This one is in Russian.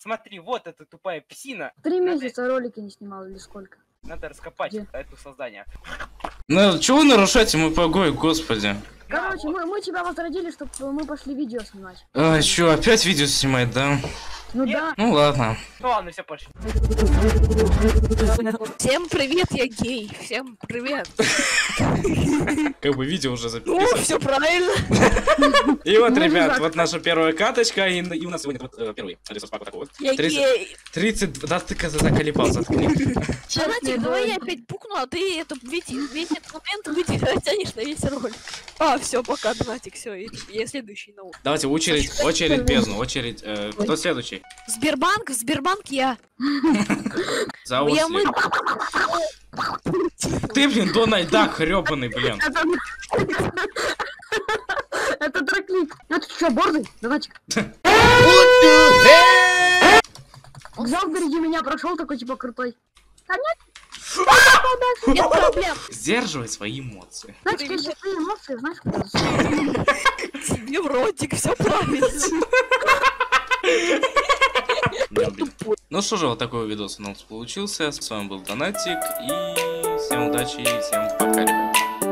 Смотри, вот эта тупая псина. 3 месяца ролики не снимал или сколько? Надо раскопать Где? это создание. Ну, чего вы нарушаете мой покой, господи? Короче, вот. мы тебя возродили, чтобы мы пошли видео снимать. А, чё, опять видео снимать, да? Ну Нет. да. Ну ладно. Ну ладно, все, пошли. Всем привет, я гей. Всем привет. Как бы видео уже Ну, записано. все правильно. И вот, Ну, ребят, ребят. вот наша первая каточка, и у нас сегодня вот первый ресурс-пак вот такой вот. Я 30 гей. 30... Да ты заколебал, заткни. Донатик, давай я опять пукну, а ты весь этот момент растянешь на весь ролик. А, все, пока, Донатик, все, я следующий на утро. Давайте очередь бездну, очередь. Кто следующий? Сбербанк я. Зовут Я всех. Ты, блин, Дональд Дак, хрёбаный, блин. Это драклик. Ну ты что, борзый? Давайте. Взял впереди меня, прошел такой типа крутой. А нет? Нет проблем. Сдерживай свои эмоции. Знаете, если ты эмоции, знаешь, куда Тебе в ротик, все правильно. Да, блин. Ну что же, вот такой видос у нас получился. С вами был Донатик. И всем удачи, и всем пока, ребят.